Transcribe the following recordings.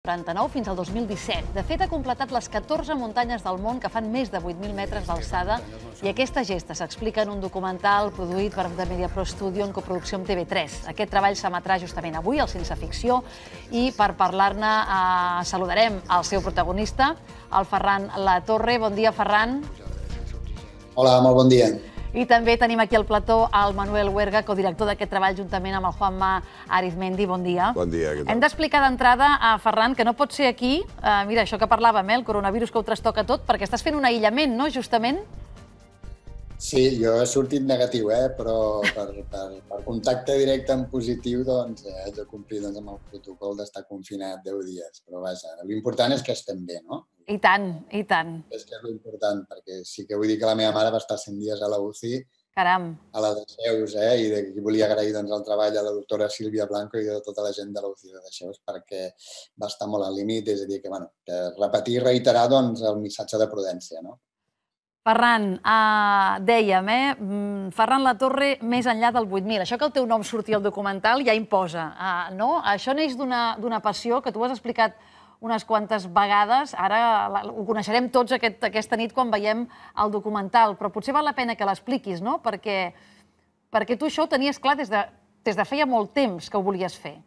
1949 fins al 2017. De fet, ha completat les 14 muntanyes del món que fan més de 8.000 metres d'alçada i aquesta gesta s'explica en un documental produït per The Media Pro Studio en coproducció amb TV3. Aquest treball s'emetrà justament avui, al Sense Ficció, i per parlar-ne saludarem el seu protagonista, el Ferran Latorre. Bon dia, Ferran. Hola, molt bon dia. I també tenim aquí al plató el Manuel Huerga, codirector d'aquest treball, juntament amb el Juanma Arizmendi. Bon dia. Bon dia, què tal? Hem d'explicar d'entrada a Ferran que no pot ser aquí, mira, això que parlàvem, el coronavirus que ho trastoca tot, perquè estàs fent un aïllament, no?, justament? Sí, jo he sortit negatiu, però per contacte directe en positiu doncs haig de complir amb el protocol d'estar confinat 10 dies. Però vaja, l'important és que estem bé, no? I tant, i tant. És que és l'important, perquè sí que vull dir que la meva mare va estar 100 dies a la UCI, Caram. a la Deixeus, i d'aquí volia agrair el treball a la doctora Sílvia Blanco i a tota la gent de la UCI de Deixeus, perquè va estar molt al límit, és a dir, que repetir i reiterar el missatge de prudència, no? Ferran, dèiem, Ferran Latorre més enllà del 8.000. Això que el teu nom surti al documental ja imposa, no? Això neix d'una passió que tu has explicat unes quantes vegades. Ara ho coneixerem tots aquesta nit quan veiem el documental, però potser val la pena que l'expliquis, no? Perquè tu això ho tenies clar des de feia molt temps que ho volies fer.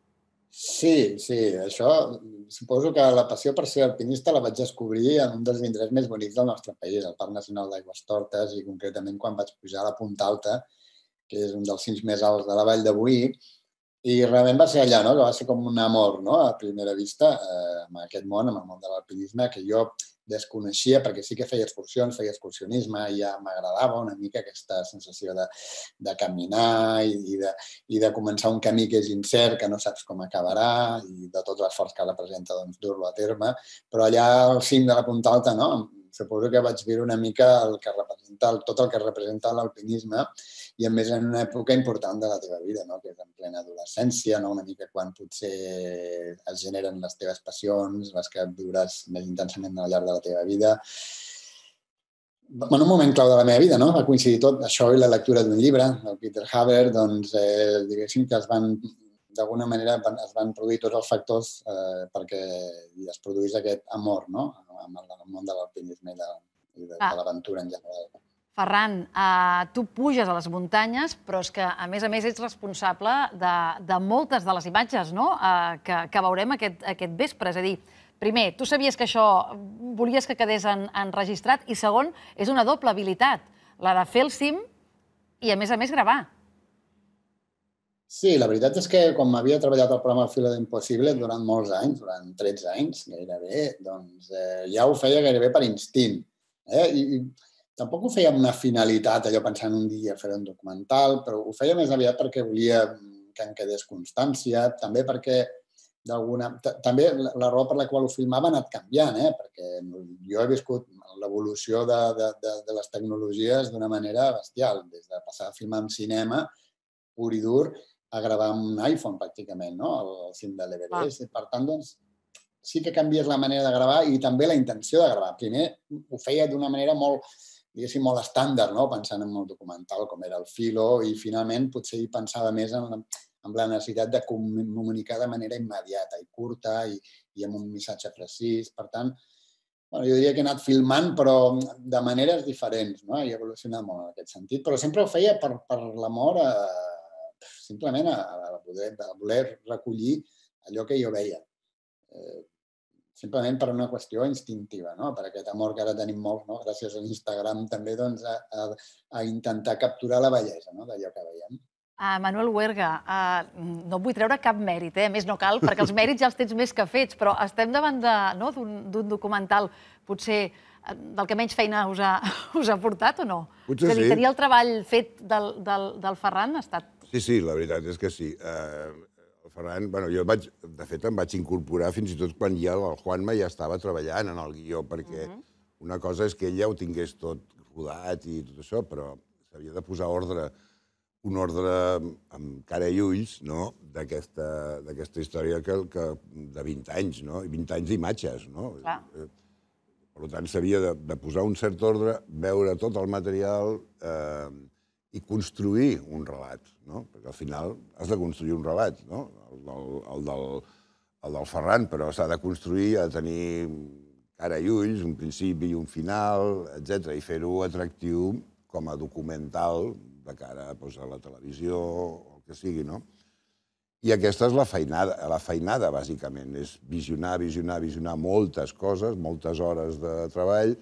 Sí, això suposo que la passió per ser alpinista la vaig descobrir en un dels indrets més bonics del nostre país, el Parc Nacional d'Aigüestortes, i concretament quan vaig pujar a la Punta Alta, que és un dels cims més alts de la Vall de Boí, i realment va ser allà, que va ser com un amor a primera vista amb aquest món, amb el món de l'alpinisme, que jo desconeixia, perquè sí que feia excursions, feia excursionisme, i ja m'agradava una mica aquesta sensació de caminar i de començar un camí que és incert, que no saps com acabarà, i de tot l'esforç que representa dur-lo a terme. Però allà al cim de la Punta Alta, suposo que vaig viure una mica tot el que representa l'alpinisme, i a més en una època important de la teva vida, que és en plena adolescència, una mica quan potser es generen les teves passions, les que viuràs més intensament al llarg de la teva vida. En un moment clau de la meva vida, va coincidir tot això i la lectura d'un llibre, el Peter Haber, doncs diguéssim que d'alguna manera es van produir tots els factors perquè es produís aquest amor amb el món de l'alpinisme i de l'aventura en general. Ferran, tu puges a les muntanyes, però és que, a més ets responsable de moltes de les imatges que veurem aquest vespre. És a dir, primer, tu sabies que això volies que quedés enregistrat, i segon, és una doble habilitat, la de fer el cim i, a més, gravar. Sí, la veritat és que quan m'havia treballat al programa Filo d'Impossible durant molts anys, durant 13 anys gairebé, doncs ja ho feia gairebé per instint. I tampoc ho feia amb una finalitat, allò pensant un dia fer un documental, però ho feia més aviat perquè volia que en quedés constància, també perquè també la raó per la qual ho filmava ha anat canviant, perquè jo he viscut l'evolució de les tecnologies d'una manera bestial, des de passar a filmar en cinema pur i dur a gravar amb un iPhone, pràcticament, al cim de l'Everest. Per tant, doncs, sí que canvies la manera de gravar i també la intenció de gravar. Primer ho feia d'una manera molt, diguéssim, molt estàndard, pensant en el documental, com era el Filo, i finalment potser hi pensava més en la necessitat de comunicar de manera immediata i curta i amb un missatge precís. Per tant, jo diria que he anat filmant, però de maneres diferents, i he evolucionat molt en aquest sentit, però sempre ho feia per l'amor simplement a voler recollir allò que jo veia. Simplement per una qüestió instintiva, per aquest amor que ara tenim molts, gràcies a l'Instagram també, a intentar capturar la bellesa d'allò que veiem. Manuel Huerga, no et vull treure cap mèrit, a més no cal, perquè els mèrits ja els tens més que fets, però estem davant d'un documental, potser del que menys feina us ha portat o no? Potser sí. Tenir el treball fet del Ferran ha estat... Sí, la veritat és que sí. El Ferran, jo de fet em vaig incorporar fins i tot quan ja el Juanma ja estava treballant en el guió, perquè una cosa és que ell ja ho tingués tot rodat i tot això, però s'havia de posar un ordre amb cara i ulls d'aquesta història de 20 anys, i 20 anys d'imatges. Per tant, s'havia de posar un cert ordre, veure tot el material i construir un relat, perquè al final has de construir un relat, el el del Ferran, però s'ha de construir, ha de tenir cara i ulls, un principi i un final, etc. I fer-ho atractiu com a documental de cara a la televisió o el que sigui, no? I aquesta és la feinada, bàsicament. És visionar moltes coses, moltes hores de treball,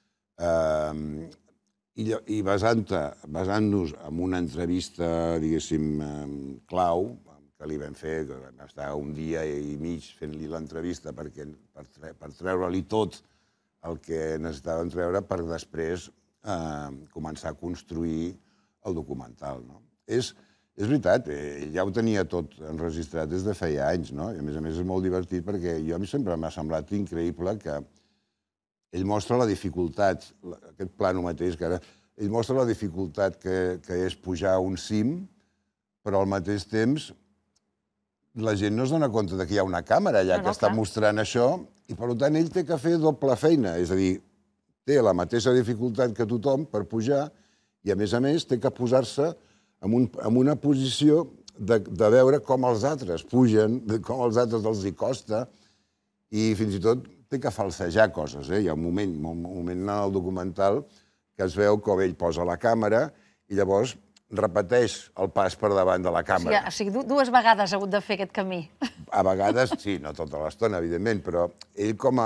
i basant-nos en una entrevista, diguéssim, clau, que li vam fer, que vam estar un dia i mig fent-li l'entrevista per treure-li tot el que necessitàvem treure per després començar a construir el documental. És veritat, ell ja ho tenia tot enregistrat des de feia anys, no? I a més és molt divertit perquè a mi sempre m'ha semblat increïble que ell mostra la dificultat, aquest plano mateix que ara, ell mostra la dificultat que és pujar a un cim, però al mateix temps la gent no es dona compte que hi ha una càmera allà que està mostrant això i, per tant, ell té que fer doble feina. És a dir, té la mateixa dificultat que tothom per pujar i, a més, té que posar-se en una posició de veure com els altres pugen, com als altres els hi costa i, fins i tot, té que falsejar coses. Hi ha un moment en el documental que es veu com ell posa la càmera i llavors repeteix el pas per davant de la càmera. O sigui, 2 vegades ha hagut de fer aquest camí. A vegades, sí, no tota l'estona, evidentment, però ell com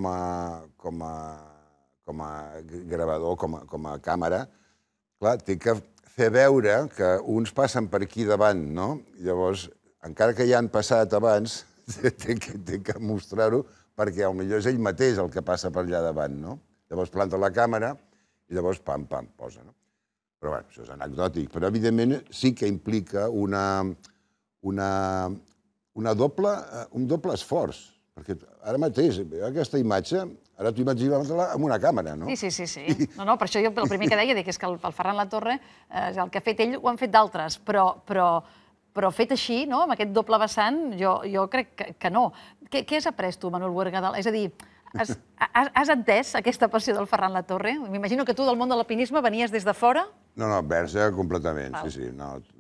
a gravador, com a càmera, clar, té que fer veure que uns passen per aquí davant, no? Llavors, encara que ja han passat abans, té que mostrar-ho perquè potser és ell mateix el que passa per allà davant, no? Llavors planta la càmera i llavors pam, posa, no? Però, bé, això és anecdòtic. Però, evidentment, sí que implica un doble esforç. Perquè ara mateix, aquesta imatge, ara t'ho imagines-la amb una càmera, no? Sí. No, per això jo el primer que deia és que el Ferran Latorre, el que ha fet ell, ho han fet d'altres, però fet així, amb aquest doble vessant, jo crec que no. Què has après tu, Manuel Buergadal? És a dir, has entès aquesta passió del Ferran Latorre? M'imagino que tu del món de l'alpinisme venies des de fora? No, verge completament, sí.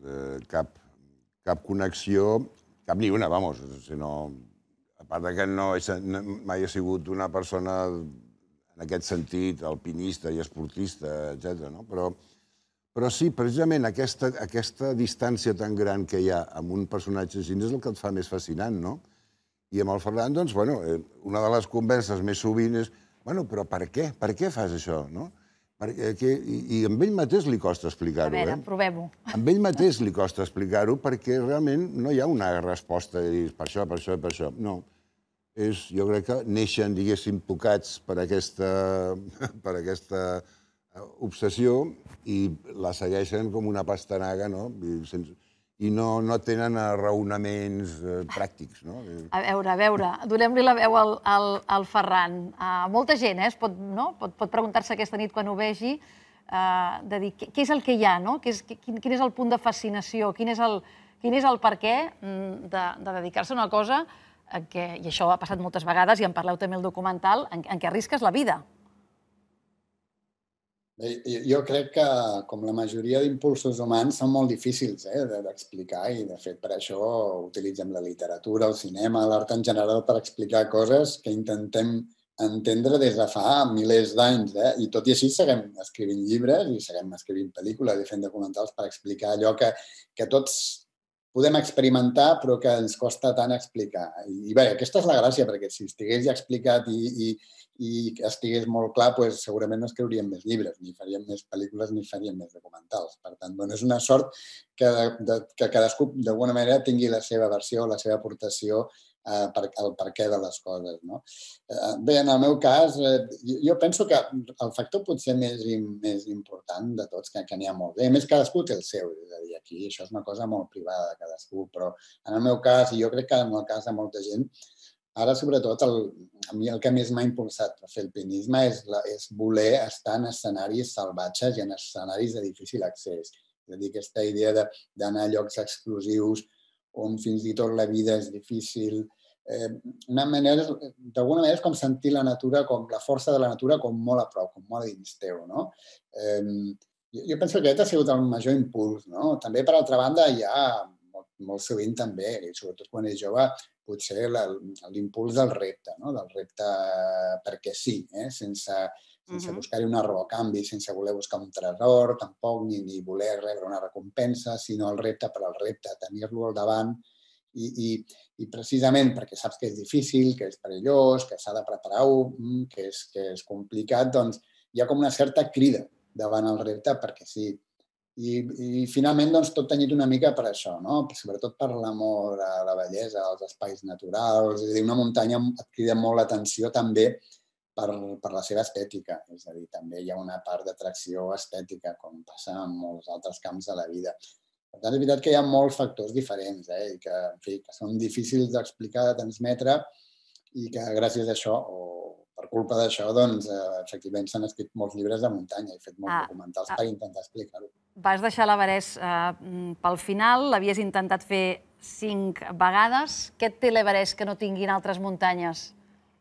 Cap connexió, cap ni una, vamos, sinó... A part que mai he sigut una persona, en aquest sentit, alpinista i esportista, etc. Però sí, precisament aquesta distància tan gran que hi ha amb un personatge així és el que et fa més fascinant, no? I amb el Ferran, doncs, una de les converses més sovint és però per què? Per què fas això, no? I amb ell mateix li costa explicar-ho. A veure, provem-ho. Amb ell mateix li costa explicar-ho perquè realment no hi ha una resposta de dir per això, per això i per això. No. Jo crec que neixen, diguéssim, tocats per aquesta obsessió i la segueixen com una pastanaga, no? I no tenen raonaments pràctics, no? A veure, donem-li la veu al Ferran. Molta gent pot preguntar-se aquesta nit quan ho vegi, de dir què és el que hi ha, no? Quin és el punt de fascinació, quin és el per què de dedicar-se a una cosa i això ha passat moltes vegades, i en parleu també al documental, en què arrisques la vida. Jo crec que, com la majoria d'impulsos humans, són molt difícils d'explicar i, de fet, per això utilitzem la literatura, el cinema, l'art en general, per explicar coses que intentem entendre des de fa milers d'anys. I tot i així seguim escrivint llibres i seguim escrivint pel·lícules i fent documentals per explicar allò que tots podem experimentar però que ens costa tant explicar. I bé, aquesta és la gràcia, perquè si estigués ja explicat i estigués molt clar, segurament no escriuríem més llibres, ni faríem més pel·lícules, ni faríem més documentals. Per tant, és una sort que cadascú, d'alguna manera, tingui la seva versió, la seva aportació al perquè de les coses. Bé, en el meu cas, jo penso que el factor potser més important de tots, que n'hi ha molts, a més cadascú té el seu, és a dir, aquí això és una cosa molt privada de cadascú, però en el meu cas, i jo crec que en el cas de molta gent, ara, sobretot, a mi el que més m'ha impulsat a fer alpinisme és voler estar en escenaris salvatges i en escenaris de difícil accés. És a dir, aquesta idea d'anar a llocs exclusius on fins i tot la vida és difícil. D'alguna manera és com sentir la natura, la força de la natura com molt a prop, com molt a dins teu. Jo penso que aquest ha sigut el major impuls. També, per altra banda, hi ha molt sovint també, i sobretot quan és jove, potser l'impuls del repte, no? Del repte perquè sí, sense buscar-hi una raó a canvi, sense voler buscar un tresor, tampoc, ni voler rebre una recompensa, sinó el repte per al repte, tenir-lo al davant i precisament perquè saps que és difícil, que és perillós, que s'ha de preparar que és complicat, doncs hi ha com una certa crida davant el repte perquè sí. I finalment tot tenyit una mica per això, no? Sobretot per l'amor a la bellesa, als espais naturals. És a dir, una muntanya et crida molt l'atenció també per la seva estètica. És a dir, també hi ha una part d'atracció estètica, com passa en molts altres camps de la vida. Per tant, és veritat que hi ha molts factors diferents i que, en fi, que són difícils d'explicar, de transmetre i que gràcies a això, o per culpa d'això, doncs, efectivament s'han escrit molts llibres de muntanya i fet molts documentals per intentar explicar-ho. Vas deixar l'Everest pel final, l'havies intentat fer 5 vegades. Què et té l'Everest que no tinguin altres muntanyes?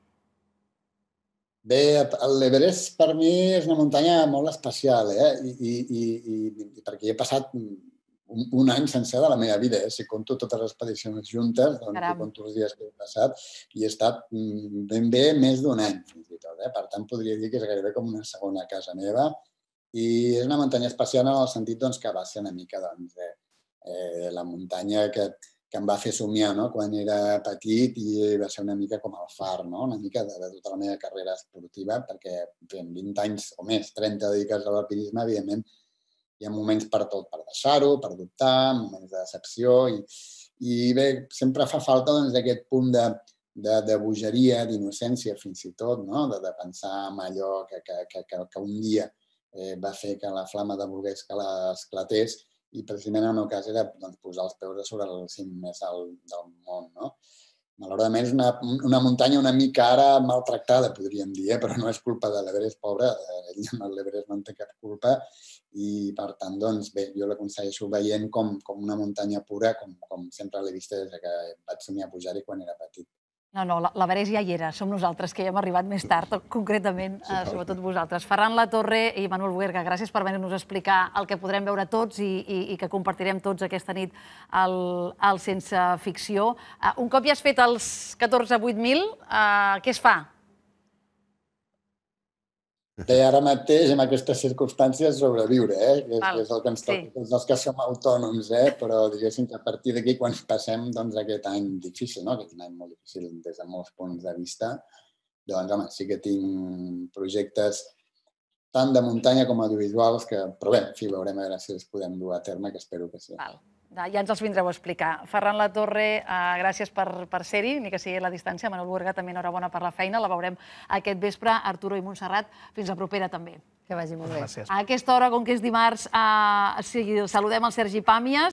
Bé, l'Everest per mi és una muntanya molt especial, i perquè hi he passat un any sencer de la meva vida. Si compto totes les expedicions juntes, doncs compto els dies que he passat i he estat ben bé més d'un any, fins i tot. Per tant, podria dir que és gairebé com una segona casa meva i és una muntanya especial en el sentit que va ser una mica la muntanya que em va fer somiar quan era petit i va ser una mica com el far, una mica de tota la meva carrera esportiva, perquè en 20 anys o més, 30 dedicats a l'alpinisme, evidentment, hi ha moments per tot, per deixar-ho, per dubtar, moments de decepció i bé, sempre fa falta aquest punt de bogeria, d'innocència fins i tot, de pensar en allò que un dia va fer que la flama de voler escalar esclatés i precisament en el meu cas era posar els peus a sobre el cim més alt del món. Malauradament és una muntanya una mica ara maltractada, podríem dir, però no és culpa de l'Everest, pobre, l'Everest no en té cap culpa i, per tant, doncs, bé, jo l'aconsegueixo veient com una muntanya pura, com sempre l'he vista des que vaig somiar pujar-hi quan era petit. No, l'Everest ja hi era, som nosaltres, que hi hem arribat més tard, concretament, sobretot vosaltres. Ferran Latorre i Manuel Buerga, gràcies per venir-nos a explicar el que podrem veure tots i que compartirem tots aquesta nit al Sense Ficció. Un cop ja has fet els 14.000-8.000, què es fa? Bé, ara mateix, en aquestes circumstàncies, sobreviure, que és el que ens toca tots els que som autònoms, però diguéssim que a partir d'aquí, quan passem aquest any difícil, que és un any molt difícil des de molts punts de vista, doncs, home, sí que tinc projectes tant de muntanya com audiovisuals, però bé, en fi, veurem a veure si els podem dur a terme, que espero que sí. Ja ens els vindreu a explicar. Ferran Latorre, gràcies per ser-hi, ni que sigui a la distància. Manuel Buerga, també enhorabona per la feina. La veurem aquest vespre. Arturo i Montserrat, fins la propera també. Que vagi molt bé. A aquesta hora, com que és dimarts, saludem el Sergi Pàmies.